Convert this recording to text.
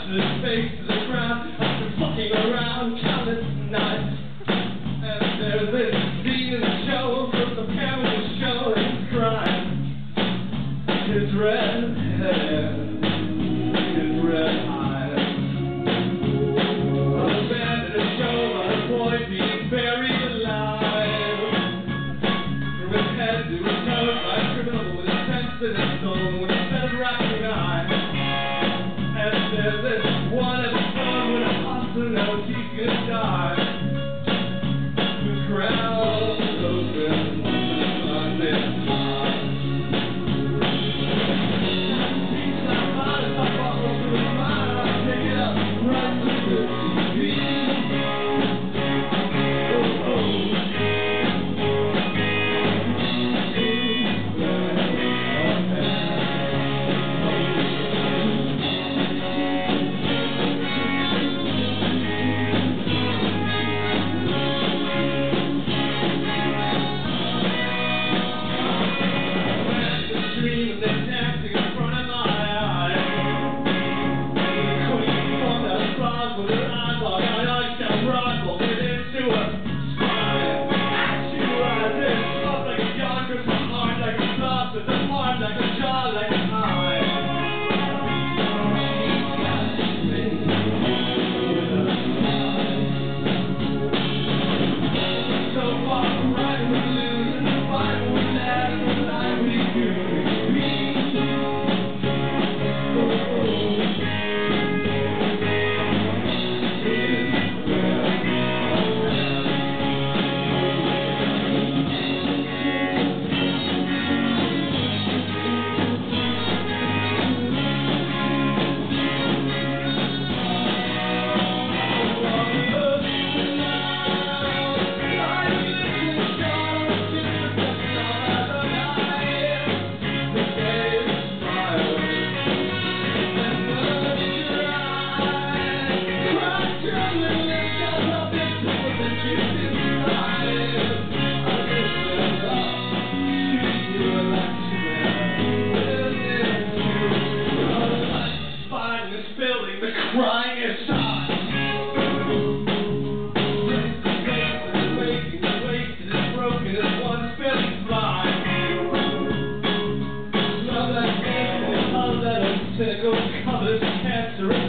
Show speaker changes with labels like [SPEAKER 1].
[SPEAKER 1] busted his face to the ground after fucking around countless nights. And there's this scene in the show from the camera show his crime. His red hair, his red eyes. Abandoned a show by a boy being buried alive. From his head to his toes by a criminal with a sense in his soul with a set of racking eyes. And there's this one episode when a monster knows he's gonna die. The crowd opens on this time. He's not mine, it's not possible to his mind. I pick it up, right to the TV. Crying is on. Wasted is broken as one spilling fly. Love that game, love that cynical colors, cancer.